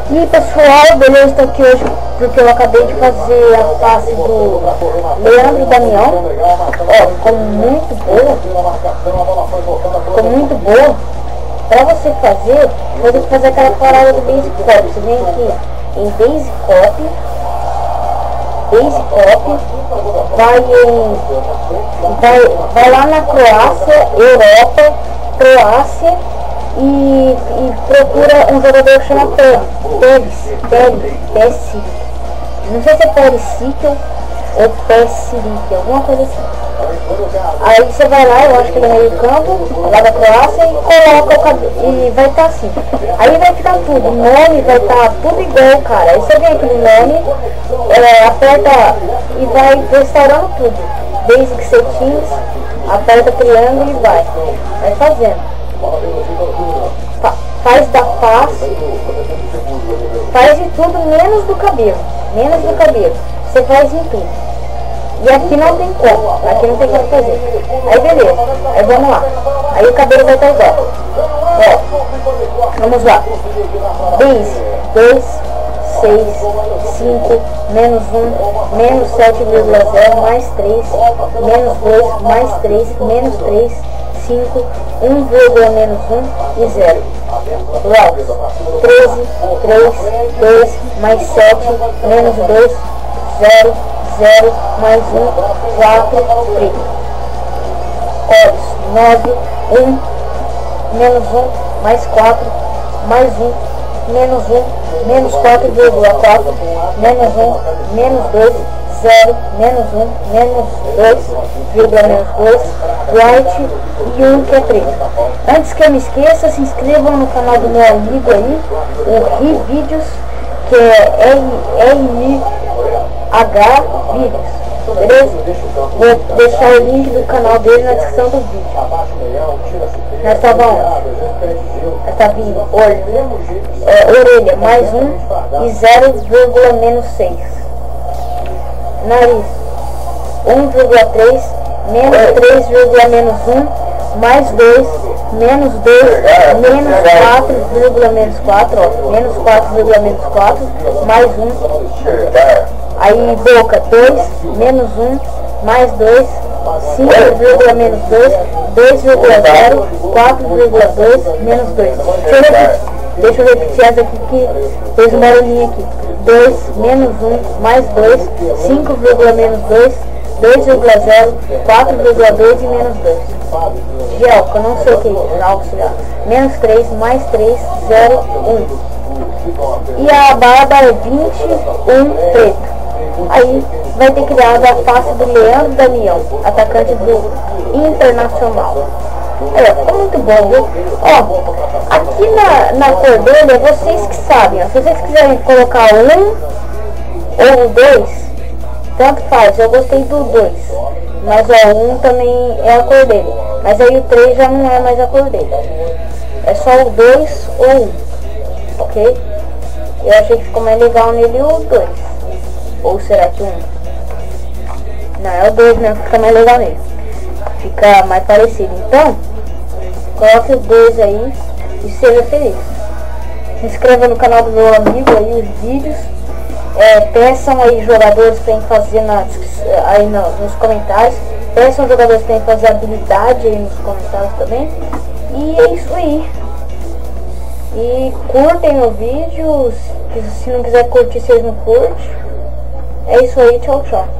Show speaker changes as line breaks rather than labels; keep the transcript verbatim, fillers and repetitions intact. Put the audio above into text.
E pessoal, beleza? Estou aqui hoje porque eu acabei de fazer a face do Leandro Damião. Ó, ficou muito boa. Ficou muito boa. Pra você fazer, vai ter que fazer aquela parada do Basic Copy. Você vem aqui em Basic Copy. Basic Copy. Vai em... Vai, vai lá na Croácia, Europa, Croácia. E, e procura um jogador que chama Peris, Peris, Peris, não sei se é Perisic ou Perisic, alguma coisa assim. Aí você vai lá, eu acho que ele é meio campo, lá da Croácia, e coloca o cabelo, e vai estar assim. Aí vai ficar tudo, o nome vai estar tudo igual, cara. Aí você vem aqui no nome, é, aperta e vai restaurando tudo. Basic Settings, aperta triângulo e vai, vai fazendo. Fa faz da face, faz de tudo menos do cabelo, menos do cabelo, você faz em tudo. E aqui não tem como, aqui não tem como fazer. Aí beleza, aí vamos lá, aí o cabelo vai estar igual. Ó, vamos lá, Base, dois, seis, cinco, menos um, menos sete vírgula zero, mais três, menos dois, mais três, menos três, cinco, um vírgula menos um e zero. Logs, treze, três, dois, mais sete, menos dois, zero, zero, mais um, quatro, três. Olhos, nove, um, menos um, mais quatro, mais um, menos um, menos quatro vírgula quatro, menos um, menos dois, zero, menos um, menos dois, vírgula menos dois, white e um que é preto. Antes que eu me esqueça, se inscrevam no canal do meu amigo aí, o Ri Vídeos, que é R I H Vídeos, beleza? Vou deixar o link do canal dele na descrição do vídeo. Nós estávamos onde? Nós estávamos vindo, olho, é, orelha, mais um e zero vírgula menos seis. Nariz, um vírgula três, menos três vírgula menos um, mais dois, menos dois, menos quatro vírgula menos quatro, ó, menos quatro vírgula menos quatro, mais um. Aí boca, dois, menos um, mais dois, cinco vírgula menos dois, dois vírgula zero, quatro vírgula dois, menos dois. Deixa eu repetir, deixa eu repetir essa aqui que fez uma barulhinho aqui. dois, menos um, mais dois, cinco vírgula menos dois, dois vírgula zero, quatro vírgula dois e menos dois. Gel, que eu não sei o que é, auxiliar. Menos três, mais três, zero, um. E a barba é vinte, um, preto. Aí vai ter criado a face do Leandro Damião, atacante do Internacional. É, ficou muito bom, viu? Ó, aqui na, na cor dele é vocês que sabem, ó. Se vocês quiserem colocar um ou dois, tanto faz, eu gostei do dois. Mas o um também é a cor dele. Mas aí o três já não é mais a cor dele. É só o dois ou um, ok? Eu achei que ficou mais legal nele o dois. Ou será que um? Não, é o dois mesmo que fica mais legal nele. Fica mais parecido. Então, coloque os dois aí e seja feliz. Se inscreva no canal do meu amigo aí, os vídeos. É, peçam aí jogadores para fazer na, aí no, nos comentários. Peçam jogadores para fazer habilidade aí nos comentários também. E é isso aí. E curtem o vídeo. Se não quiser curtir, vocês não curtem. É isso aí, tchau, tchau.